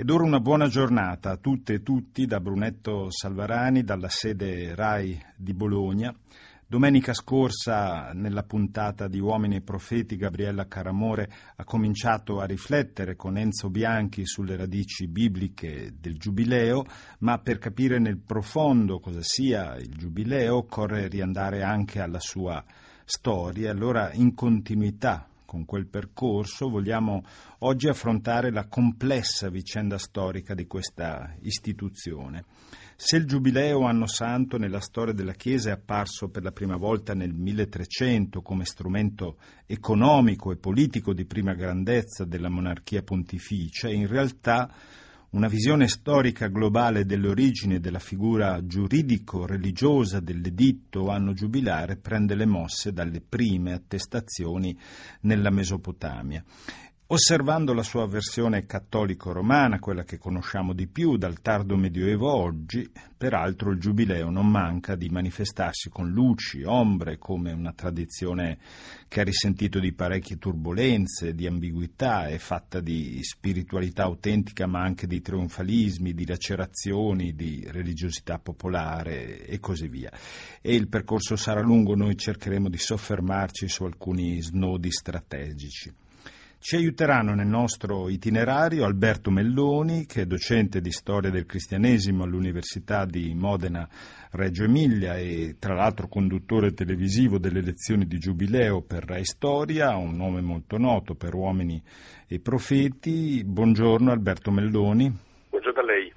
Ed ora una buona giornata a tutte e tutti da Brunetto Salvarani, dalla sede RAI di Bologna. Domenica scorsa, nella puntata di Uomini e Profeti, Gabriella Caramore ha cominciato a riflettere con Enzo Bianchi sulle radici bibliche del Giubileo, ma per capire nel profondo cosa sia il Giubileo occorre riandare anche alla sua storia. Allora, in continuità con quel percorso, vogliamo oggi affrontare la complessa vicenda storica di questa istituzione. Se il Giubileo Anno Santo nella storia della Chiesa è apparso per la prima volta nel 1300 come strumento economico e politico di prima grandezza della monarchia pontificia, in realtà una visione storica globale delle origini della figura giuridico-religiosa dell'editto anno giubilare prende le mosse dalle prime attestazioni nella Mesopotamia. Osservando la sua versione cattolico-romana, quella che conosciamo di più dal tardo Medioevo a oggi, peraltro il Giubileo non manca di manifestarsi con luci, ombre, come una tradizione che ha risentito di parecchie turbolenze, di ambiguità, è fatta di spiritualità autentica ma anche di trionfalismi, di lacerazioni, di religiosità popolare e così via. E il percorso sarà lungo, noi cercheremo di soffermarci su alcuni snodi strategici. Ci aiuteranno nel nostro itinerario Alberto Melloni, che è docente di storia del cristianesimo all'Università di Modena Reggio Emilia e tra l'altro conduttore televisivo delle lezioni di Giubileo per Rai Storia, un nome molto noto per Uomini e Profeti. Buongiorno Alberto Melloni. Buongiorno a lei.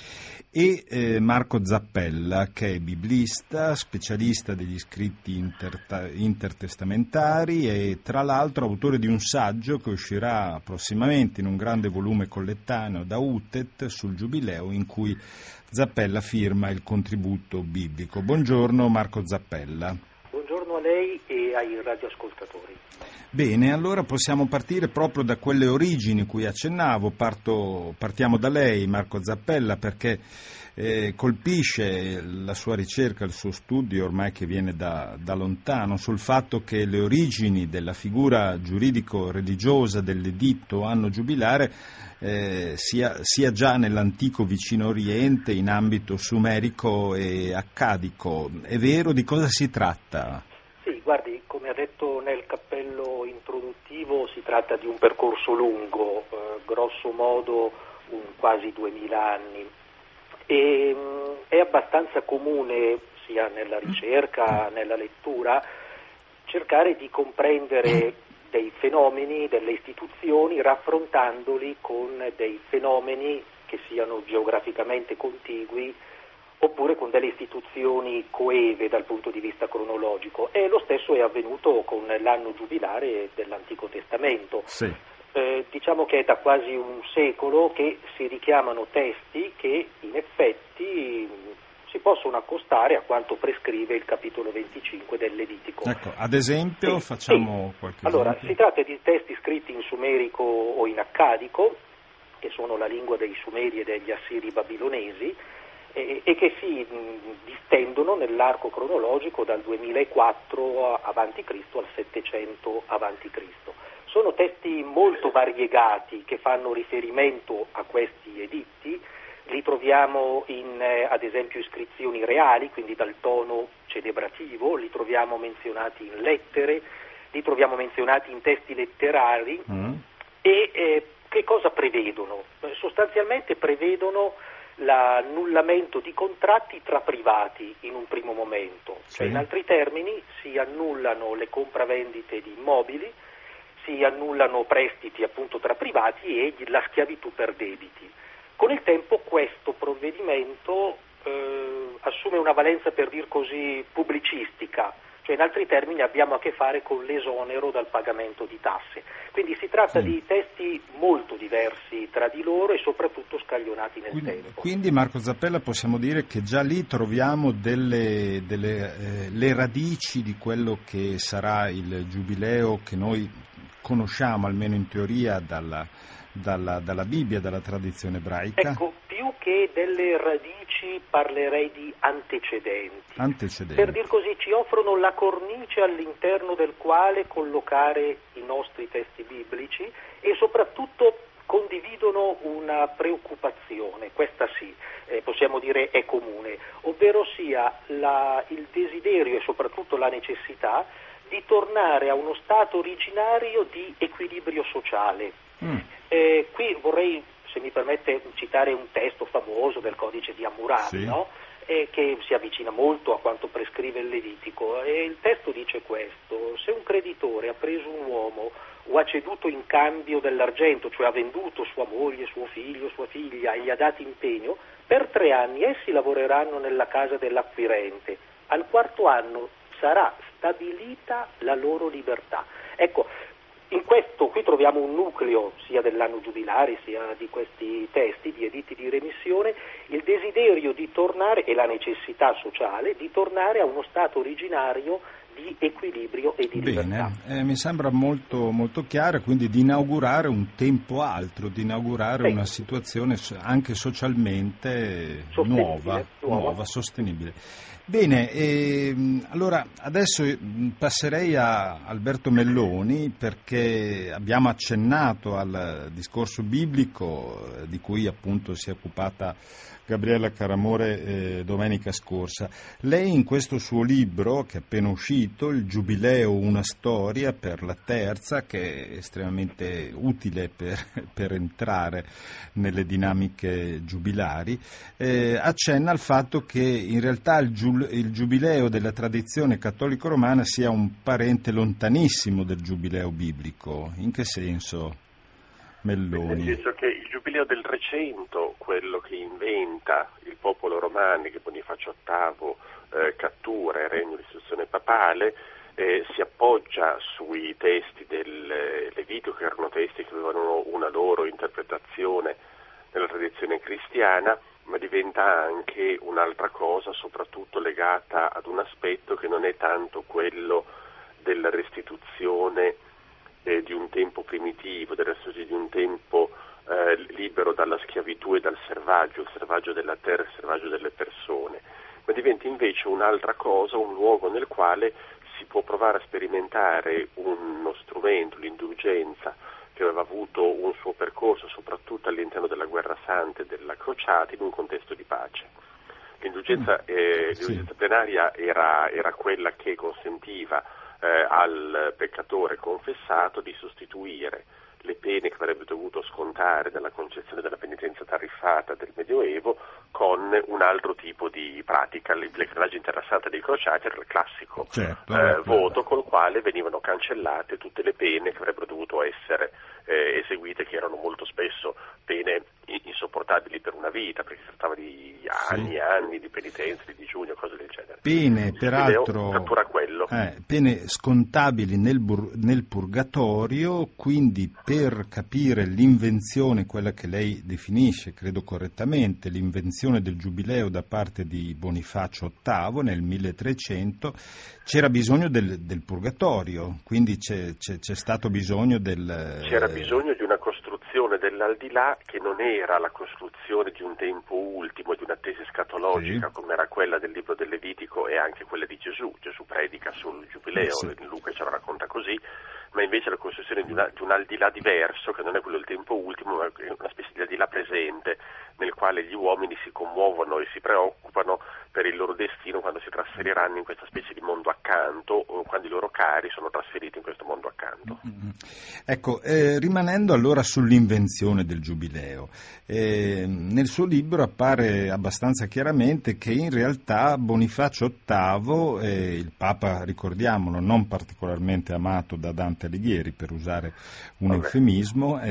E Marco Zappella, che è biblista, specialista degli scritti intertestamentari e tra l'altro autore di un saggio che uscirà prossimamente in un grande volume collettaneo da UTET sul Giubileo, in cui Zappella firma il contributo biblico. Buongiorno Marco Zappella. Buongiorno a lei e ai radioascoltatori. Bene, allora possiamo partire proprio da quelle origini cui accennavo. Partiamo da lei, Marco Zappella, perché colpisce la sua ricerca, il suo studio, ormai che viene da lontano, sul fatto che le origini della figura giuridico-religiosa dell'editto anno giubilare sia già nell'antico vicino Oriente in ambito sumerico e accadico. È vero? Di cosa si tratta? Sì, guardi, come ha detto nel cappello introduttivo, si tratta di un percorso lungo, grosso modo quasi 2000 anni, e è abbastanza comune, sia nella ricerca, nella lettura, cercare di comprendere dei fenomeni, delle istituzioni, raffrontandoli con dei fenomeni che siano geograficamente contigui oppure con delle istituzioni coeve dal punto di vista cronologico, e lo stesso è avvenuto con l'anno giubilare dell'Antico Testamento. Sì. Diciamo che è da quasi un secolo che si richiamano testi che in effetti si possono accostare a quanto prescrive il capitolo 25 del Levitico. Ecco, ad esempio, facciamo qualche Allora, esempio. si tratta di testi scritti in sumerico o in accadico, che sono la lingua dei Sumeri e degli Assiri babilonesi, e che si distendono nell'arco cronologico dal 2004 a.C. al 700 a.C. Sono testi molto variegati che fanno riferimento a questi editti. Li troviamo in, ad esempio, iscrizioni reali, quindi dal tono celebrativo, li troviamo menzionati in lettere, li troviamo menzionati in testi letterari e che cosa prevedono? Sostanzialmente prevedono l'annullamento di contratti tra privati in un primo momento, cioè in altri termini si annullano le compravendite di immobili, si annullano prestiti appunto tra privati e la schiavitù per debiti. Con il tempo questo provvedimento assume una valenza, per dir così, pubblicistica, cioè in altri termini abbiamo a che fare con l'esonero dal pagamento di tasse. Quindi si tratta di testi molto diversi tra di loro e soprattutto scaglionati nel tempo. Quindi Marco Zappella, possiamo dire che già lì troviamo le radici di quello che sarà il Giubileo che noi conosciamo, almeno in teoria, dalla Bibbia, dalla tradizione ebraica? Ecco, più che delle radici parlerei di antecedenti. Per dir così, ci offrono la cornice all'interno del quale collocare i nostri testi biblici e soprattutto condividono una preoccupazione, questa sì, possiamo dire è comune, ovvero sia il desiderio e soprattutto la necessità di tornare a uno stato originario di equilibrio sociale. Qui vorrei, se mi permette, citare un testo famoso del codice di Hammurabi, sì, no? Che si avvicina molto a quanto prescrive il Levitico, e il testo dice questo: se un creditore ha preso un uomo o ha ceduto in cambio dell'argento, cioè ha venduto sua moglie, suo figlio, sua figlia e gli ha dato impegno, per 3 anni essi lavoreranno nella casa dell'acquirente, al 4º anno sarà stabilita la loro libertà. Ecco, in questo qui troviamo un nucleo sia dell'anno giubilare sia di questi testi di editti di remissione, il desiderio di tornare e la necessità sociale di tornare a uno stato originario di equilibrio e di libertà. Bene, mi sembra molto, molto chiaro, quindi di inaugurare un tempo altro, di inaugurare una situazione anche socialmente nuova, sostenibile. Bene, allora adesso passerei a Alberto Melloni, perché abbiamo accennato al discorso biblico di cui appunto si è occupata Gabriella Caramore domenica scorsa. Lei in questo suo libro, che è appena uscito, Il Giubileo, una storia per la terza, che è estremamente utile per entrare nelle dinamiche giubilari, accenna al fatto che in realtà il Giubileo della tradizione cattolico-romana sia un parente lontanissimo del Giubileo biblico. In che senso, Melloni? Nel senso che il Giubileo del Trecento, quello che inventa il popolo romano, che Bonifacio VIII cattura e regna l'istituzione papale, si appoggia sui testi del Levitico, che erano testi che avevano una loro interpretazione nella tradizione cristiana, ma diventa anche un'altra cosa, soprattutto legata ad un aspetto che non è tanto quello della restituzione di un tempo primitivo, della restituzione di un tempo libero dalla schiavitù e dal servaggio, il servaggio della terra, il servaggio delle persone, ma diventa invece un'altra cosa, un luogo nel quale si può provare a sperimentare uno strumento, l'indulgenza, che aveva avuto un suo percorso soprattutto all'interno della Guerra Santa e della Crociata, in un contesto di pace. L'indulgenza plenaria era quella che consentiva al peccatore confessato di sostituire le pene che avrebbe dovuto scontare nella concezione della penitenza tariffata del Medioevo con un altro tipo di pratica. L'ingrenaggio in Terra Santa dei Crociati era il classico voto col quale venivano cancellate tutte le pene che avrebbero dovuto essere eseguite, che erano molto spesso pene insopportabili per una vita, perché si trattava di anni e anni di penitenza, di digiunio, cose del genere. Pene, peraltro, cattura quello. Pene scontabili nel purgatorio, quindi per capire l'invenzione, quella che lei definisce, credo correttamente, l'invenzione del Giubileo da parte di Bonifacio VIII nel 1300, c'era bisogno del purgatorio, quindi c'è stato bisogno C'era bisogno di una costruzione dell'aldilà che non era la costruzione di un tempo ultimo, di un'attesa escatologica, come era quella del libro del Levitico e anche quella di Gesù. Gesù predica sul Giubileo, Luca ce la racconta così, ma invece la costruzione di un aldilà diverso, che non è quello del tempo ultimo, ma è una specie di aldilà presente, nel quale gli uomini si commuovono e si preoccupano per il loro destino quando si trasferiranno in questa specie di mondo accanto, o quando i loro cari sono trasferiti in questo mondo accanto. Ecco, rimanendo allora sull'invenzione del Giubileo, nel suo libro appare abbastanza chiaramente che in realtà Bonifacio VIII, il Papa, ricordiamolo, non particolarmente amato da Dante Alighieri, per usare un eufemismo,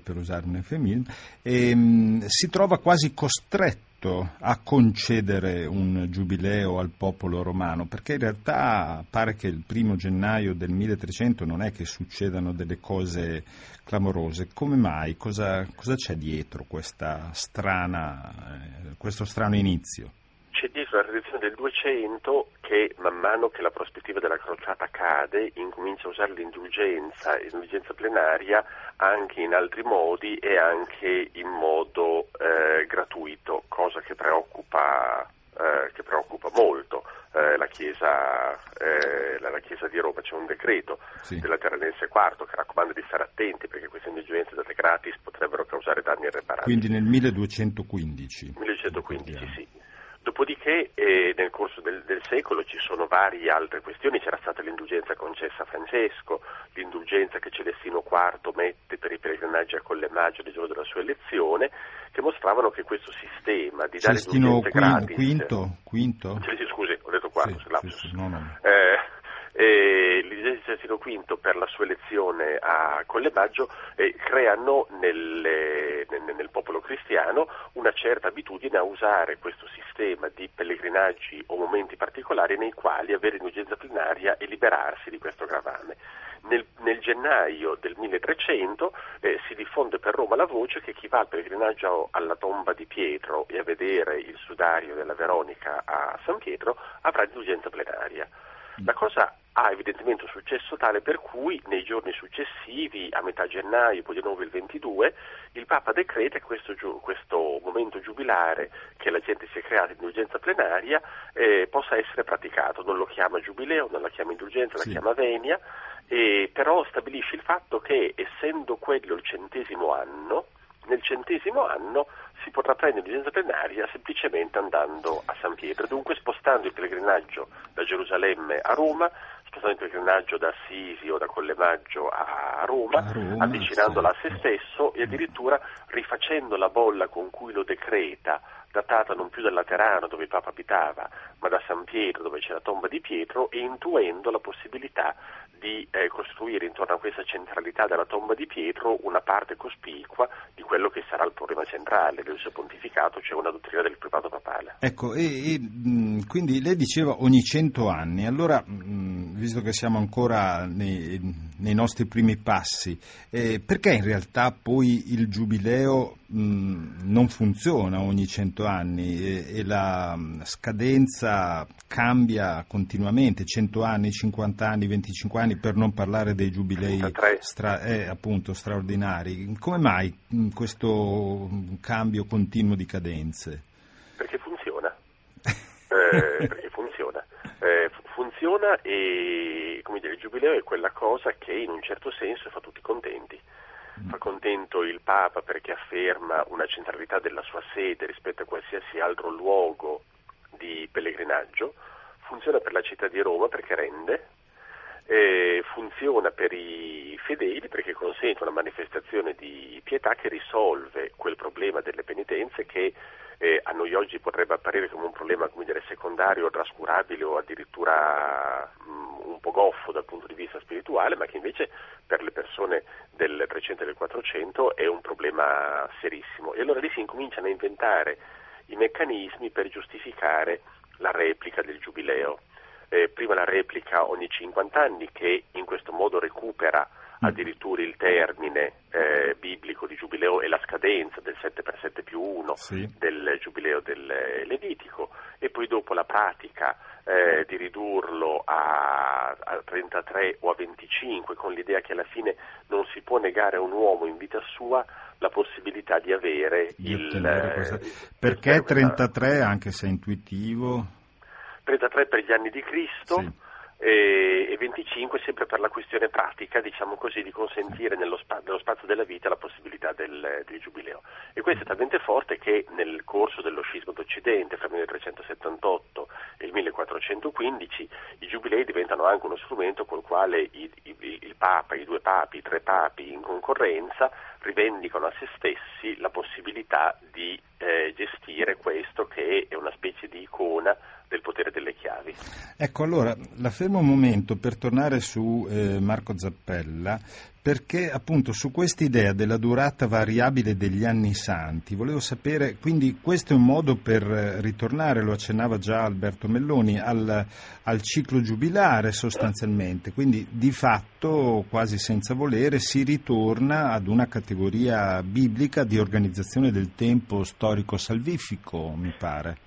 si trova quasi costretto a concedere un giubileo al popolo romano, perché in realtà pare che il 1° gennaio del 1300 non è che succedano delle cose clamorose. Come mai? Cosa c'è dietro questo strano inizio? C'è dietro la tradizione del 200 che man mano che la prospettiva della crociata cade incomincia a usare l'indulgenza plenaria anche in altri modi e anche in modo gratuito, cosa che preoccupa molto la Chiesa la Chiesa di Roma, c'è un decreto della Terranense IV che raccomanda di stare attenti perché queste indulgenze date gratis potrebbero causare danni irreparabili. Quindi nel 1215. 1215, sì. Dopodiché nel corso del secolo ci sono varie altre questioni, c'era stata l'indulgenza concessa a Francesco, l'indulgenza che Celestino IV mette per i pellegrinaggi a Colle Maggio il giorno della sua elezione, che mostravano che questo sistema di dare indulgenze gratis... Quinto? Scusi, ho detto quarto, sì, no. L'idea di Celestino V per la sua elezione a Colle Maggio creano nel popolo cristiano una certa abitudine a usare questo sistema di pellegrinaggi o momenti particolari nei quali avere indulgenza plenaria e liberarsi di questo gravame. Nel gennaio del 1300 si diffonde per Roma la voce che chi va al pellegrinaggio alla tomba di Pietro e a vedere il sudario della Veronica a San Pietro avrà indulgenza plenaria. La cosa ha evidentemente un successo tale per cui nei giorni successivi, a metà gennaio, poi di nuovo il 22, il Papa decreta che questo momento giubilare che la gente si è creata in indulgenza plenaria possa essere praticato. Non lo chiama giubileo, non la chiama indulgenza, la chiama venia, però stabilisce il fatto che essendo quello il 100° anno, nel 100° anno si potrà prendere l'indulgenza plenaria semplicemente andando a San Pietro, dunque spostando il pellegrinaggio da Gerusalemme a Roma, spostando il pellegrinaggio da Assisi o da Colle Maggio a Roma, avvicinandola a se stesso e addirittura rifacendo la bolla con cui lo decreta, datata non più dal Laterano dove il Papa abitava, ma da San Pietro dove c'è la tomba di Pietro, e intuendo la possibilità di costruire intorno a questa centralità della tomba di Pietro una parte cospicua di quello che sarà il problema centrale del suo pontificato, cioè una dottrina del pripato papale. Ecco, quindi lei diceva ogni 100 anni, allora visto che siamo ancora nei nostri primi passi, perché in realtà poi il giubileo non funziona ogni 100 anni e la scadenza cambia continuamente, 100 anni, 50 anni, 25 anni, per non parlare dei giubilei straordinari. Come mai questo cambio continuo di cadenze? Perché funziona. Funziona e, come dire, il giubileo è quella cosa che in un certo senso fa tutti contenti. Fa contento il Papa perché afferma una centralità della sua sede rispetto a qualsiasi altro luogo di pellegrinaggio, funziona per la città di Roma perché rende, funziona per i fedeli perché consente una manifestazione di pietà che risolve quel problema delle penitenze che a noi oggi potrebbe apparire come un problema, come dire, secondario, trascurabile o addirittura un po' goffo dal punto di vista spirituale, ma che invece per le persone del 300 e del 400 è un problema serissimo. E allora lì si incominciano a inventare i meccanismi per giustificare la replica del giubileo. Prima la replica ogni 50 anni, che in questo modo recupera addirittura il termine biblico di giubileo e la scadenza del 7x7+1 del giubileo del Levitico, e poi dopo la pratica di ridurlo a 33 o a 25, con l'idea che alla fine non si può negare a un uomo in vita sua la possibilità di avere perché 33, anche se è intuitivo? 33 per gli anni di Cristo, e 25 sempre per la questione pratica, diciamo così, di consentire nello spazio della vita la possibilità del giubileo. E questo è talmente forte che nel corso dello scisma d'Occidente, fra il 1378 e il 1415, i giubilei diventano anche uno strumento col quale il Papa, i due papi, i tre papi in concorrenza rivendicano a se stessi la possibilità di gestire questo che è una specie di icona del potere delle chiavi. Ecco, allora la fermo un momento per tornare su Marco Zappella, perché appunto su quest'idea della durata variabile degli anni santi volevo sapere, quindi questo è un modo per ritornare, lo accennava già Alberto Melloni, al ciclo giubilare sostanzialmente, quindi di fatto quasi senza volere si ritorna ad una categoria biblica di organizzazione del tempo storico salvifico, mi pare.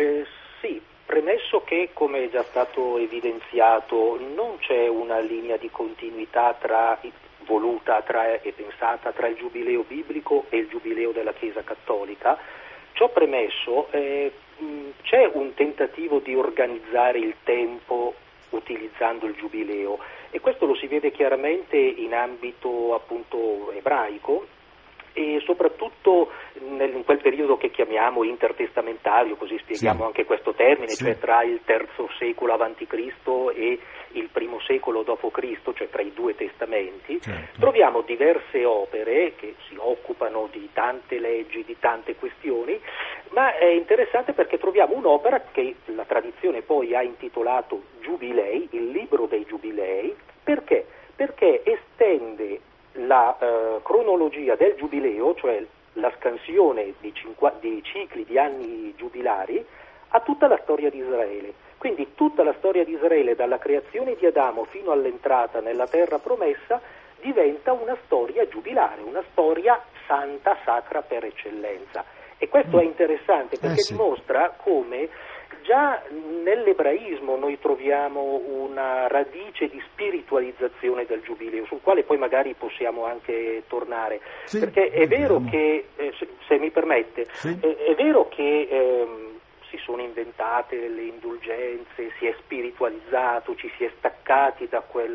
Premesso che, come è già stato evidenziato, non c'è una linea di continuità voluta e pensata tra il giubileo biblico e il giubileo della Chiesa Cattolica, ciò premesso c'è un tentativo di organizzare il tempo utilizzando il giubileo, e questo lo si vede chiaramente in ambito appunto ebraico, e soprattutto in quel periodo che chiamiamo intertestamentario, così spieghiamo anche questo termine, cioè tra il III secolo avanti Cristo e il I secolo dopo Cristo, cioè tra i due testamenti, troviamo diverse opere che si occupano di tante leggi, di tante questioni, ma è interessante perché troviamo un'opera che la tradizione poi ha intitolato Giubilei, il libro dei Giubilei. Perché? Perché estende la cronologia del giubileo, cioè la scansione di cicli di anni giubilari, a tutta la storia di Israele. Quindi tutta la storia di Israele, dalla creazione di Adamo fino all'entrata nella terra promessa, diventa una storia giubilare, una storia santa, sacra per eccellenza. E questo è interessante perché dimostra come già nell'ebraismo noi troviamo una radice di spiritualizzazione del giubileo, sul quale poi magari possiamo anche tornare, perché è vero che, se mi permette, è vero che si sono inventate le indulgenze, si è spiritualizzato, ci si è staccati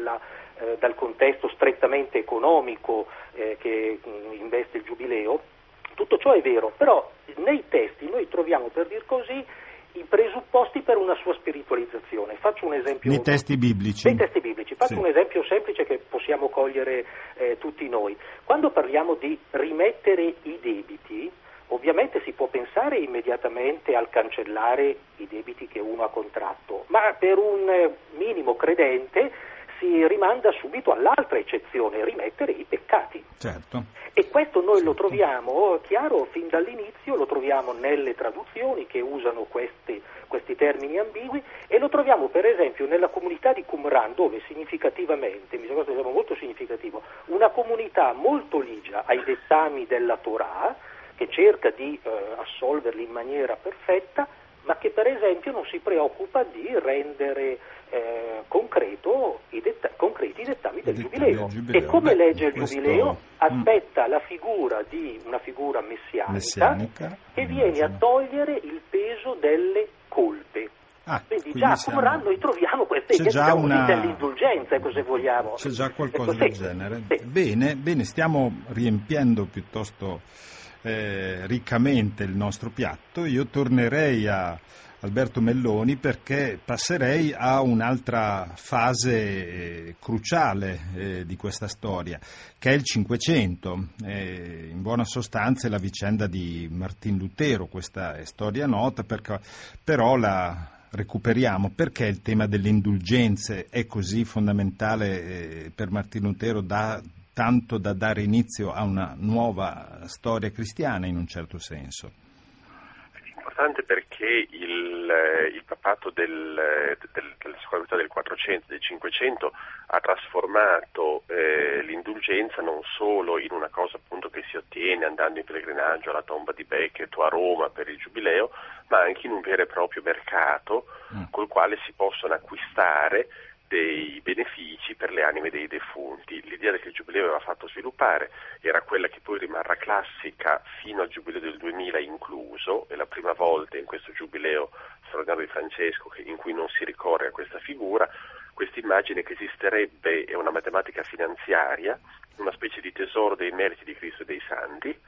dal contesto strettamente economico che investe il giubileo. Tutto ciò è vero, però nei testi noi troviamo, per dir così, i presupposti per una sua spiritualizzazione. Faccio un esempio. Nei testi biblici. Faccio un esempio semplice che possiamo cogliere tutti noi. Quando parliamo di rimettere i debiti, ovviamente si può pensare immediatamente al cancellare i debiti che uno ha contratto, ma per un minimo credente si rimanda subito all'altra eccezione, rimettere i peccati. Certo. E questo noi lo troviamo chiaro fin dall'inizio, lo troviamo nelle traduzioni che usano questi termini ambigui, e lo troviamo per esempio nella comunità di Qumran, dove significativamente, mi sembra che sia molto significativo, una comunità molto ligia ai dettami della Torah, che cerca di assolverli in maniera perfetta, ma che per esempio non si preoccupa di rendere concreti i dettami del giubileo. E come legge il giubileo? Aspetta la figura di una figura messianica che viene a togliere il peso delle colpe. Quindi già a Qumran noi troviamo queste dell'indulgenza, se vogliamo. C'è già qualcosa del genere. Bene, stiamo riempiendo piuttosto riccamente il nostro piatto. Io tornerei a Alberto Melloni perché passerei a un'altra fase cruciale di questa storia, che è il Cinquecento. In buona sostanza è la vicenda di Martin Lutero. Questa è storia nota, però la recuperiamo. Perché il tema delle indulgenze è così fondamentale per Martin Lutero, tanto da dare inizio a una nuova storia cristiana in un certo senso? Importante perché il papato della seconda metà del 400, del 500 ha trasformato l'indulgenza non solo in una cosa appunto che si ottiene andando in pellegrinaggio alla tomba di Becket o a Roma per il giubileo, ma anche in un vero e proprio mercato col quale si possono acquistare dei benefici per le anime dei defunti. L'idea che il giubileo aveva fatto sviluppare era quella che poi rimarrà classica fino al giubileo del 2000 incluso, è la prima volta in questo giubileo straordinario di Francesco in cui non si ricorre a questa figura. Questa immagine che esisterebbe è una matematica finanziaria, una specie di tesoro dei meriti di Cristo e dei santi.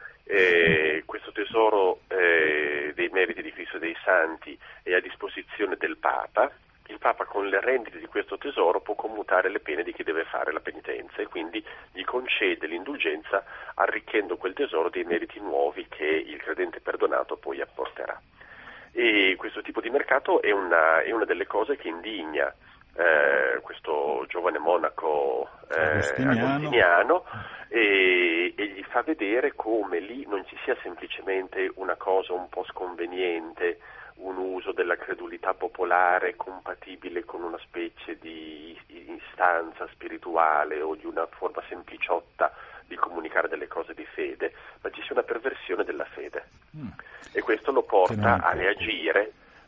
Questo tesoro dei meriti di Cristo e dei santi è a disposizione del Papa. Il Papa con le rendite di questo tesoro può commutare le pene di chi deve fare la penitenza e quindi gli concede l'indulgenza arricchendo quel tesoro dei meriti nuovi che il credente perdonato poi apporterà. E questo tipo di mercato è una delle cose che indigna questo giovane monaco agostiniano e gli fa vedere come lì non ci sia semplicemente una cosa un po' sconveniente, un uso della credulità popolare compatibile con una specie di istanza spirituale o di una forma sempliciotta di comunicare delle cose di fede, ma ci sia una perversione della fede. E questo lo porta a reagire,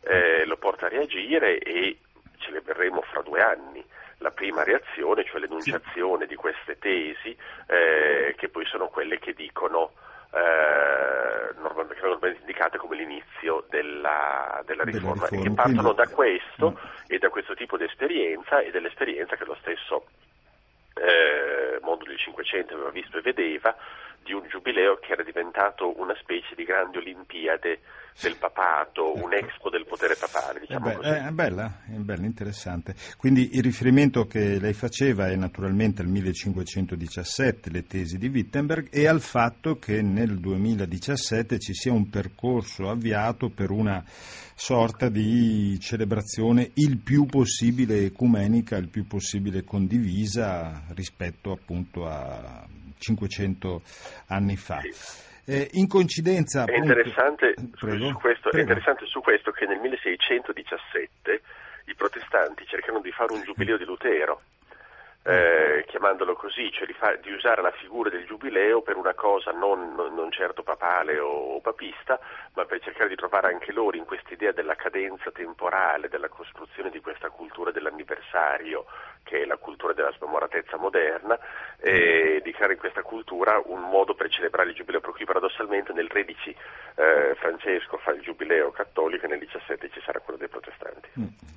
e celebreremo fra 2 anni la prima reazione, cioè l'enunciazione di queste tesi, che poi sono quelle che dicono, che vengono normalmente indicate come l'inizio della riforma, e che quindi partono da questo e da questo tipo di esperienza e dell'esperienza che lo stesso mondo del Cinquecento aveva visto e vedeva, di un giubileo che era diventato una specie di grande Olimpiade del papato, un expo del potere papale, diciamo così. È bella, interessante. Quindi il riferimento che lei faceva è naturalmente al 1517, le tesi di Wittenberg, e al fatto che nel 2017 ci sia un percorso avviato per una sorta di celebrazione il più possibile ecumenica, il più possibile condivisa rispetto appunto a 500 anni fa. Sì. In coincidenza è appunto, interessante prego. È interessante su questo che nel 1617 i protestanti cercano di fare un giubileo di Lutero, chiamandolo così, cioè di usare la figura del giubileo per una cosa non certo papale o papista, ma per cercare di trovare anche loro in questa idea della cadenza temporale, della costruzione di questa cultura dell'anniversario, che è la cultura della smemoratezza moderna, e di creare in questa cultura un modo per celebrare il giubileo, per cui paradossalmente nel 13 Francesco fa il giubileo cattolico e nel 17 ci sarà quello dei protestanti.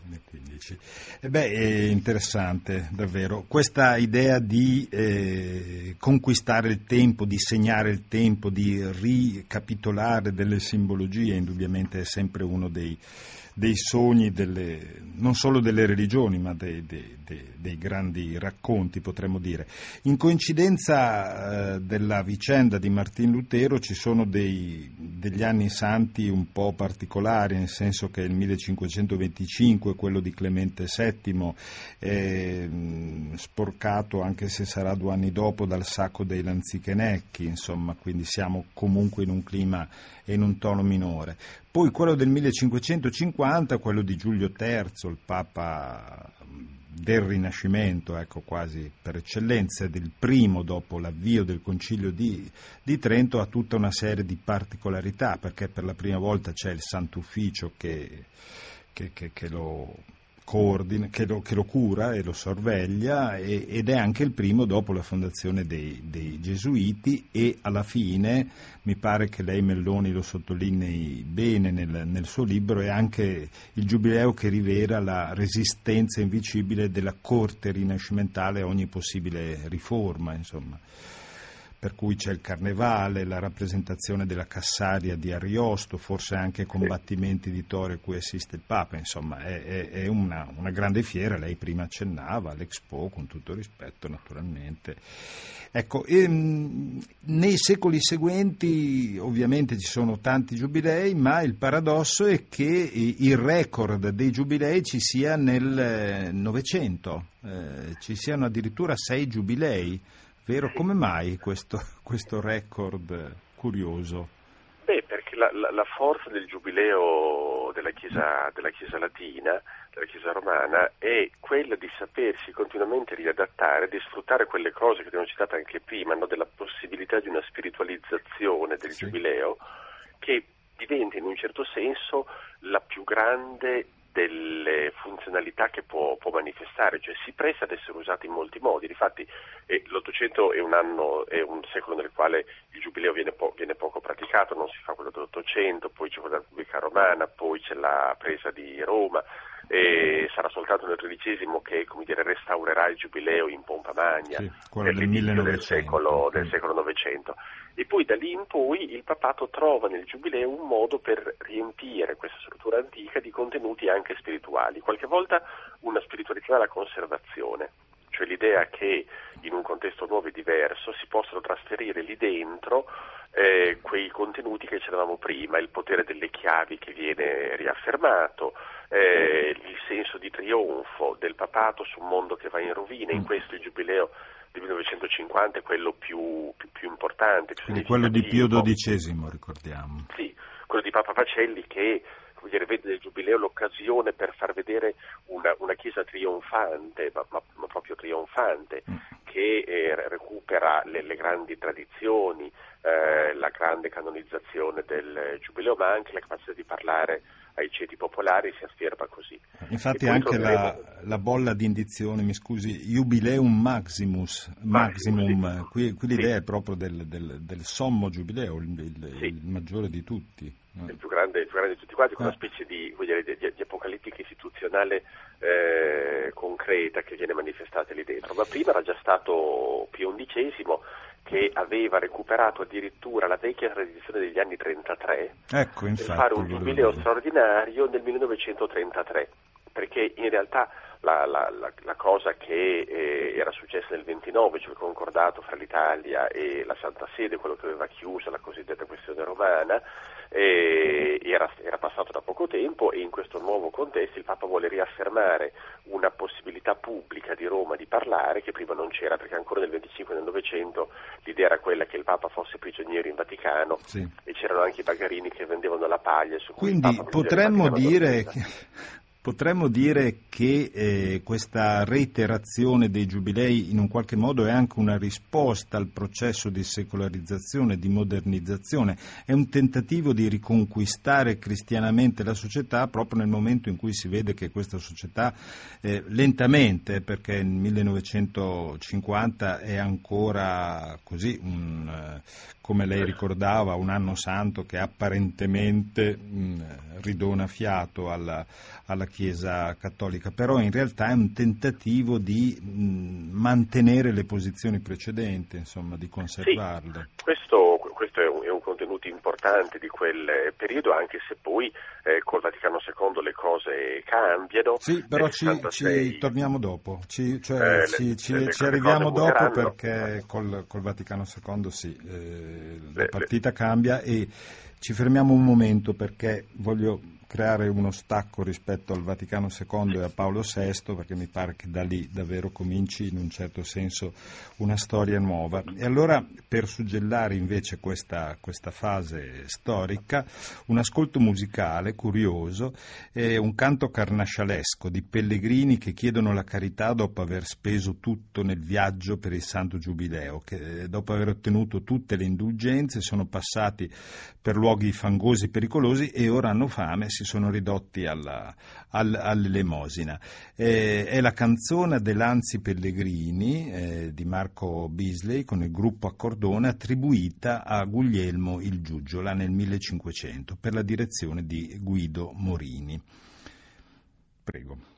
È interessante davvero questa idea di conquistare il tempo, di segnare il tempo, di ricapitolare delle simbologie. Indubbiamente è sempre uno dei sogni non solo delle religioni, ma dei grandi racconti, potremmo dire. In coincidenza della vicenda di Martin Lutero ci sono degli anni santi un po' particolari, nel senso che il 1525, quello di Clemente VII, è sporcato, anche se sarà 2 anni dopo, dal sacco dei Lanzichenecchi, insomma, quindi siamo comunque in un clima e in un tono minore. Poi quello del 1550, quello di Giulio III, il Papa del Rinascimento, ecco, quasi per eccellenza, del primo dopo l'avvio del Concilio di Trento, ha tutta una serie di particolarità, perché per la prima volta c'è il Sant'Ufficio che lo coordina, che lo cura e lo sorveglia, ed è anche il primo dopo la fondazione dei Gesuiti, e alla fine, mi pare che lei Melloni lo sottolinei bene nel suo libro, è anche il giubileo che rivela la resistenza invincibile della corte rinascimentale a ogni possibile riforma, insomma. Per cui c'è il carnevale, la rappresentazione della Cassaria di Ariosto, forse anche combattimenti di tori a cui assiste il Papa, insomma è una grande fiera. Lei prima accennava all'Expo, con tutto rispetto naturalmente. Ecco, nei secoli seguenti ovviamente ci sono tanti giubilei, ma il paradosso è che il record dei giubilei ci sia nel Novecento, ci siano addirittura 6 giubilei. Vero? Come mai questo record curioso? Perché la forza del giubileo della Chiesa latina, della Chiesa romana, è quella di sapersi continuamente riadattare, di sfruttare quelle cose che abbiamo citato anche prima, no? Della possibilità di una spiritualizzazione del giubileo, che diventa in un certo senso la più grande delle funzionalità che può manifestare, cioè si presta ad essere usato in molti modi. Difatti l'Ottocento è un secolo nel quale il giubileo viene poco praticato, non si fa quello dell'Ottocento, poi c'è quella della Repubblica Romana, poi c'è la presa di Roma, e sarà soltanto nel XIII che, come dire, restaurerà il giubileo in pompa magna, nell'inizio del secolo Novecento. E poi da lì in poi il papato trova nel giubileo un modo per riempire questa struttura antica di contenuti anche spirituali, qualche volta una spiritualità della conservazione, cioè l'idea che in un contesto nuovo e diverso si possono trasferire lì dentro quei contenuti che c'eravamo prima, il potere delle chiavi che viene riaffermato, il senso di trionfo del papato su un mondo che va in rovina. In questo il giubileo del 1950 è quello più importante, più significativo. Quello di Pio XII, ricordiamo. Sì, quello di Papa Pacelli, che, come dire, vede nel giubileo l'occasione per far vedere una chiesa trionfante, ma proprio trionfante, che recupera le grandi tradizioni, la grande canonizzazione del Giubileo, ma anche la capacità di parlare ai ceti popolari si afferma così. Infatti anche la bolla di indizione, mi scusi, Jubileum Maximum, qui l'idea è proprio del sommo giubileo, il maggiore di tutti. Il più grande di tutti quanti, con una specie di apocalittica istituzionale concreta che viene manifestata lì dentro. Ma prima era già stato Pio XI che aveva recuperato addirittura la vecchia tradizione degli anni 33 per fare un giubileo straordinario nel 1933, perché in realtà la cosa che era successa nel 29, cioè il concordato fra l'Italia e la Santa Sede, quello che aveva chiuso la cosiddetta questione romana, era passato da poco tempo, e in questo nuovo contesto il Papa vuole riaffermare una possibilità pubblica di Roma di parlare che prima non c'era, perché ancora nel 25 e nel Novecento l'idea era quella che il Papa fosse prigioniero in Vaticano, e c'erano anche i bagarini che vendevano la paglia su cui quindi il Papa potremmo dire che questa reiterazione dei giubilei in un qualche modo è anche una risposta al processo di secolarizzazione, di modernizzazione, è un tentativo di riconquistare cristianamente la società proprio nel momento in cui si vede che questa società lentamente, perché nel 1950 è ancora così come lei ricordava, un anno santo che apparentemente ridona fiato alla Chiesa cattolica, però in realtà è un tentativo di mantenere le posizioni precedenti, insomma, di conservarle. Sì, questo è un contenuto importante di quel periodo, anche se poi col Vaticano II le cose cambiano. Sì, però ci torniamo dopo, ci arriviamo dopo, perché col Vaticano II la partita cambia, e ci fermiamo un momento perché voglio creare uno stacco rispetto al Vaticano II e a Paolo VI, perché mi pare che da lì davvero cominci in un certo senso una storia nuova. E allora, per suggellare invece questa fase storica, un ascolto musicale curioso, un canto carnascialesco di pellegrini che chiedono la carità dopo aver speso tutto nel viaggio per il Santo Giubileo, che dopo aver ottenuto tutte le indulgenze sono passati per luoghi fangosi e pericolosi e ora hanno fame, si sono ridotti all'elemosina. È la canzone dell'Anzi Pellegrini di Marco Beasley con il gruppo Accordone, attribuita a Guglielmo il Giuggiola nel 1500 per la direzione di Guido Morini. Prego.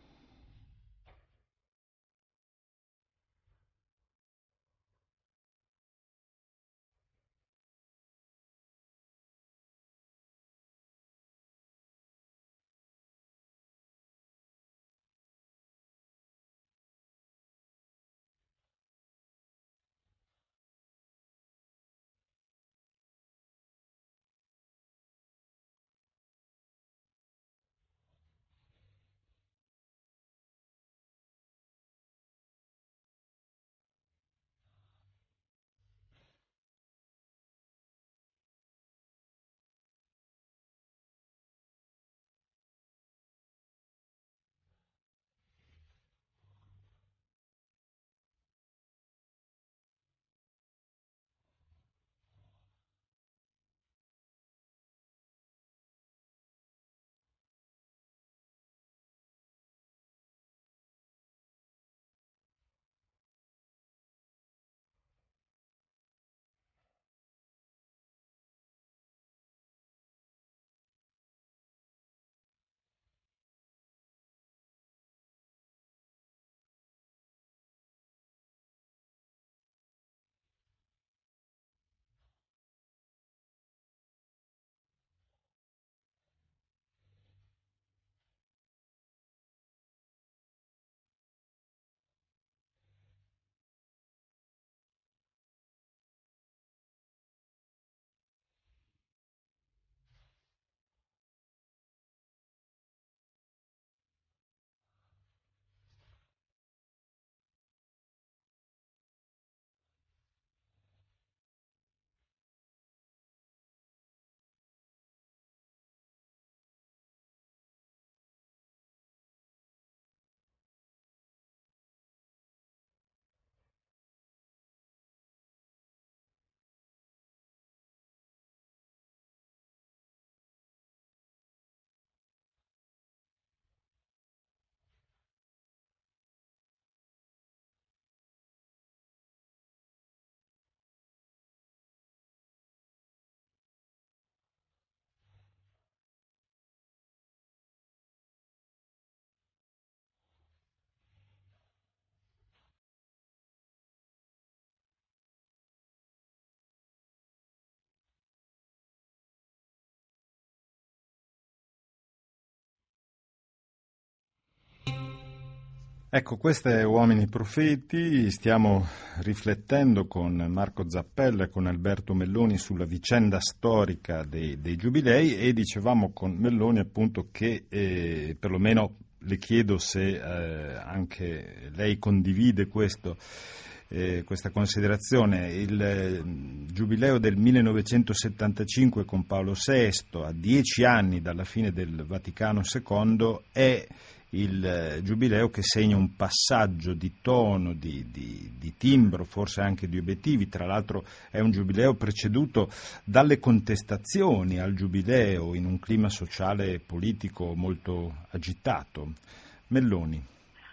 Ecco, questo è Uomini Profeti, stiamo riflettendo con Marco Zappella e con Alberto Melloni sulla vicenda storica dei Giubilei, e dicevamo con Melloni appunto che perlomeno le chiedo se anche lei condivide questa considerazione. Il Giubileo del 1975 con Paolo VI, a 10 anni dalla fine del Vaticano II, è il Giubileo che segna un passaggio di tono, di timbro, forse anche di obiettivi. Tra l'altro è un Giubileo preceduto dalle contestazioni al Giubileo in un clima sociale e politico molto agitato. Melloni.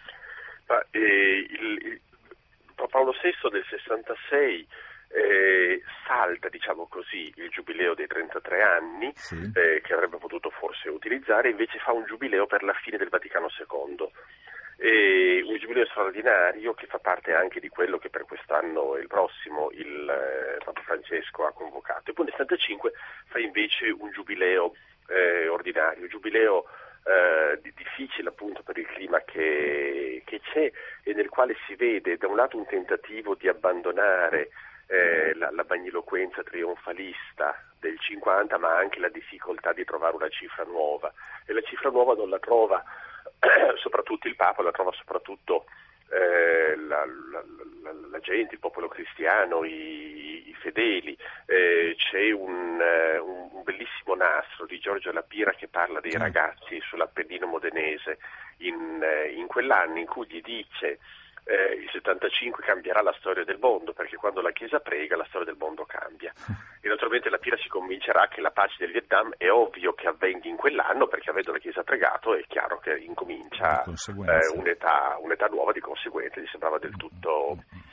Paolo VI del 66 salta, diciamo così, il Giubileo dei 33 anni, sì, che avrebbe potuto forse utilizzare, invece fa un Giubileo per la fine del Vaticano II. Un Giubileo straordinario che fa parte anche di quello che per quest'anno e il prossimo il Papa Francesco ha convocato. E poi nel 75 fa invece un Giubileo ordinario, un Giubileo difficile appunto per il clima che c'è, e nel quale si vede da un lato un tentativo di abbandonare la magniloquenza trionfalista del 50, ma anche la difficoltà di trovare una cifra nuova, e la cifra nuova non la trova soprattutto il Papa, la trova soprattutto la gente, il popolo cristiano, i fedeli. C'è un bellissimo nastro di Giorgio La Pira che parla dei ragazzi sull'Appennino modenese in quell'anno, in cui gli dice il 75 cambierà la storia del mondo, perché quando la Chiesa prega la storia del mondo cambia. E naturalmente La Pira si convincerà che la pace del Vietnam è ovvio che avvenga in quell'anno, perché avendo la Chiesa pregato è chiaro che incomincia un'età nuova, di conseguenza gli sembrava del tutto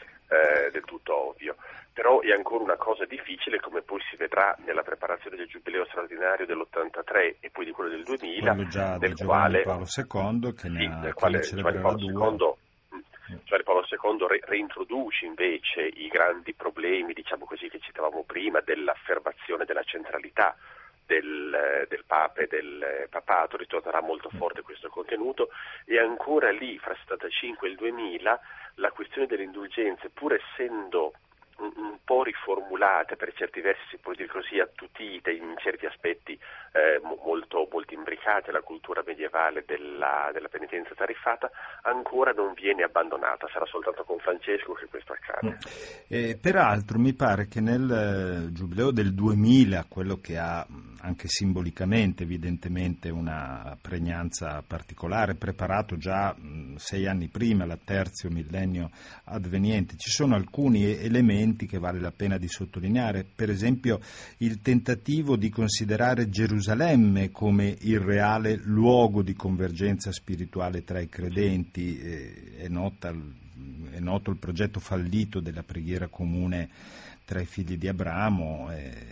ovvio. Però è ancora una cosa difficile, come poi si vedrà nella preparazione del Giubileo straordinario dell'83 e poi di quello del 2000, quello già del di quale Paolo II, che nel quale Giovanni Paolo II reintroduce invece i grandi problemi, diciamo così, che citavamo prima, dell'affermazione della centralità del Papa e del Papato. Ritornerà molto forte questo contenuto, e ancora lì fra il 75 e il 2000 la questione delle indulgenze, pur essendo un po' riformulate, per certi versi si può dire così, attutite in certi aspetti molto, molto imbricate alla cultura medievale della penitenza tariffata, ancora non viene abbandonata. Sarà soltanto con Francesco che questo accade. Peraltro mi pare che nel Giubileo del 2000, quello che ha anche simbolicamente evidentemente una pregnanza particolare, preparato già 6 anni prima, la terzo millennio adveniente, ci sono alcuni elementi che vale la pena di sottolineare. Per esempio il tentativo di considerare Gerusalemme come il reale luogo di convergenza spirituale tra i credenti. È noto il progetto fallito della preghiera comune tra i figli di Abramo,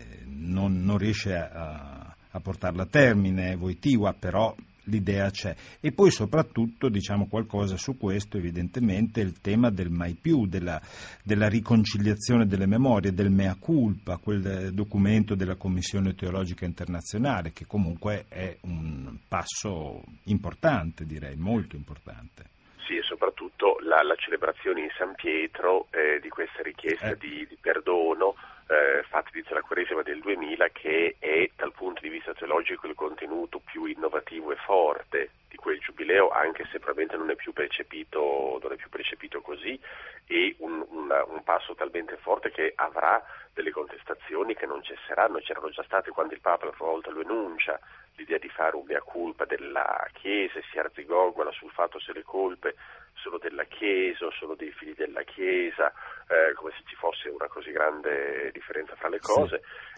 non riesce a portarla a termine Wojtyła, però l'idea c'è. E poi soprattutto, diciamo qualcosa su questo, evidentemente il tema del mai più, della riconciliazione delle memorie, del mea culpa, quel documento della Commissione Teologica Internazionale, che comunque è un passo importante, direi, molto importante. Sì, e soprattutto la celebrazione in San Pietro di questa richiesta di perdono fatta inizio alla Quaresima del 2000, che è dal punto di vista teologico il contenuto più innovativo e forte di quel Giubileo, anche se probabilmente non è più percepito così, e un passo talmente forte che avrà delle contestazioni che non cesseranno. C'erano già state quando il Papa la prima volta lo enuncia, l'idea di fare un mea culpa della Chiesa, e si arzigogola sul fatto se le colpe sono della Chiesa o sono dei figli della Chiesa, come se ci fosse una così grande differenza fra le cose,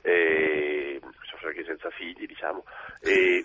sono anche senza figli, diciamo, e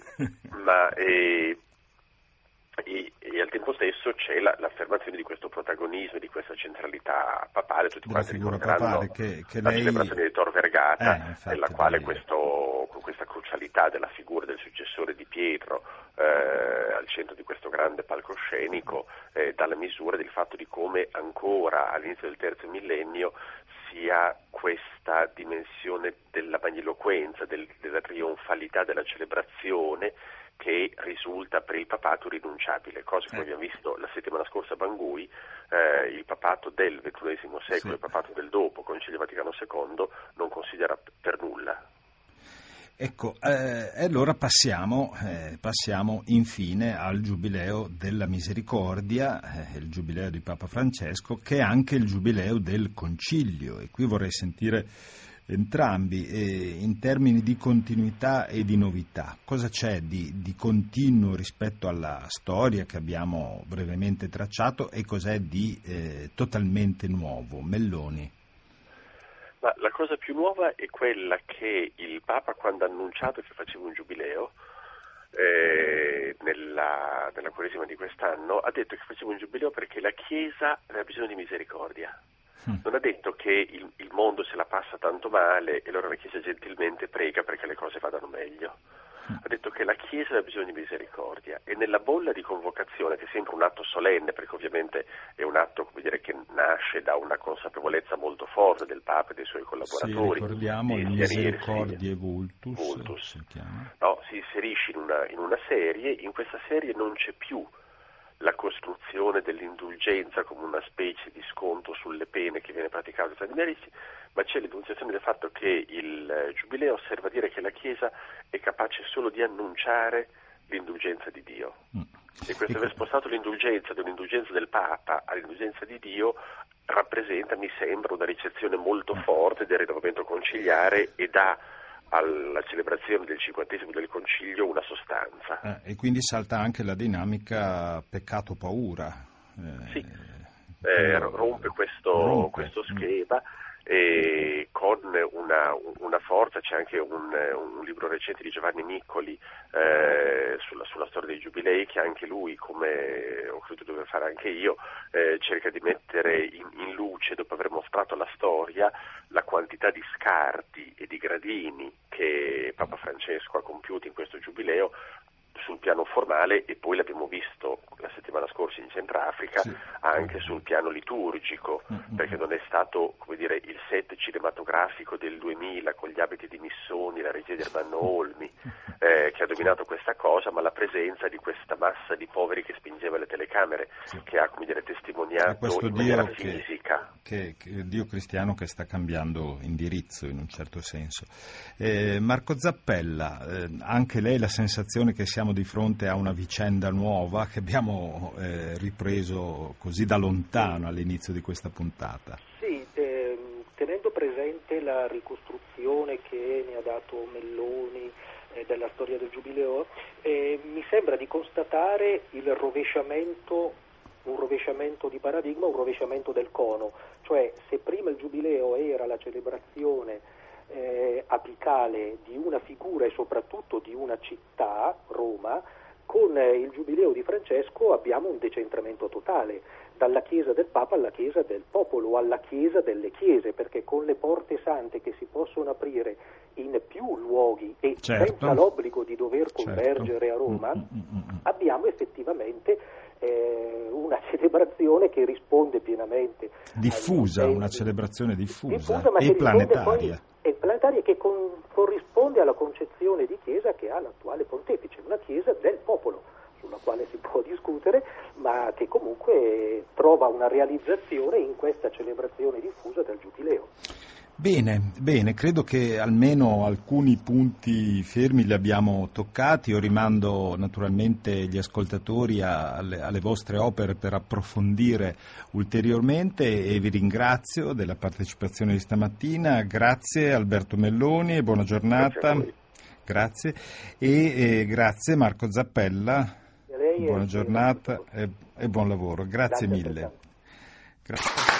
al tempo stesso c'è l'affermazione di questo protagonismo, di questa centralità papale. Tutti quanti ricorderanno che la celebrazione di Tor Vergata, nella quale con questa crucialità della figura del successore di Pietro al centro di questo grande palcoscenico dà la misura del fatto di come ancora all'inizio del terzo millennio sia questa dimensione della magniloquenza, della trionfalità della celebrazione che risulta per il papato rinunciabile, cosa che abbiamo visto la settimana scorsa a Bangui. Il papato del XXI secolo, il papato del dopo, Concilio Vaticano II, non considera per nulla. Ecco, allora passiamo infine al Giubileo della Misericordia, il Giubileo di Papa Francesco, che è anche il Giubileo del Concilio, e qui vorrei sentire entrambi in termini di continuità e di novità. Cosa c'è di continuo rispetto alla storia che abbiamo brevemente tracciato e cos'è di totalmente nuovo? Melloni. Ma la cosa più nuova è quella che il Papa, quando ha annunciato che faceva un giubileo nella Quaresima di quest'anno, ha detto che faceva un giubileo perché la Chiesa aveva bisogno di misericordia. Non ha detto che il mondo se la passa tanto male e allora la Chiesa gentilmente prega perché le cose vadano meglio. Ha detto che la Chiesa ha bisogno di misericordia, e nella bolla di convocazione, che è sempre un atto solenne, perché ovviamente è un atto, come dire, che nasce da una consapevolezza molto forte del Papa e dei suoi collaboratori. Sì, ricordiamo il Misericordiae Vultus. Si inserisce in una serie. In questa serie non c'è più la costruzione dell'indulgenza come una specie di sconto sulle pene che viene praticato tra i meriti, ma c'è l'enunciazione del fatto che il Giubileo serve a dire che la Chiesa è capace solo di annunciare l'indulgenza di Dio. E questo aver spostato l'indulgenza dall'indulgenza del Papa all'indulgenza di Dio rappresenta, mi sembra, una ricezione molto forte del rinnovamento conciliare e dà alla celebrazione del 50° del Concilio una sostanza. E quindi salta anche la dinamica peccato-paura. Rompe questo schema con una forza. C'è anche un libro recente di Giovanni Miccoli sulla storia dei Giubilei, che anche lui, come ho creduto dover fare anche io, cerca di mettere in luce, dopo aver mostrato la storia, la quantità di scarti e di gradini che Papa Francesco ha compiuto in questo Giubileo sul piano formale, e poi l'abbiamo visto la settimana scorsa in Centrafrica, anche sul piano liturgico, perché non è stato, come dire, il set cinematografico del 2000 con gli abiti di Missoni, la regia di Ermanno Olmi, che ha dominato questa cosa, ma la presenza di questa massa di poveri che spingeva le telecamere, che ha, come dire, testimoniato in maniera fisica. Che Dio cristiano che sta cambiando indirizzo in un certo senso. Marco Zappella, anche lei la sensazione che siamo di fronte a una vicenda nuova che abbiamo ripreso così da lontano all'inizio di questa puntata? Sì, tenendo presente la ricostruzione che ne ha dato Melloni della storia del Giubileo, mi sembra di constatare un rovesciamento di paradigma, un rovesciamento del cono, cioè se prima il Giubileo era la celebrazione apicale di una figura e soprattutto di una città, Roma, con il Giubileo di Francesco abbiamo un decentramento totale, dalla Chiesa del Papa alla Chiesa del popolo, alla Chiesa delle Chiese, perché con le porte sante che si possono aprire in più luoghi e senza l'obbligo di dover convergere a Roma, abbiamo effettivamente una celebrazione che risponde pienamente diffusa, una celebrazione diffusa ma e planetaria. E planetaria, che corrisponde alla concezione di Chiesa che ha l'attuale pontefice, una Chiesa del popolo, sulla quale si può discutere, ma che comunque trova una realizzazione in questa celebrazione diffusa del Giubileo. Bene, credo che almeno alcuni punti fermi li abbiamo toccati. Io rimando naturalmente gli ascoltatori alle vostre opere per approfondire ulteriormente, e vi ringrazio della partecipazione di stamattina. Grazie Alberto Melloni e buona giornata. Grazie e grazie Marco Zappella. Buona giornata e buon lavoro. Grazie mille. Grazie.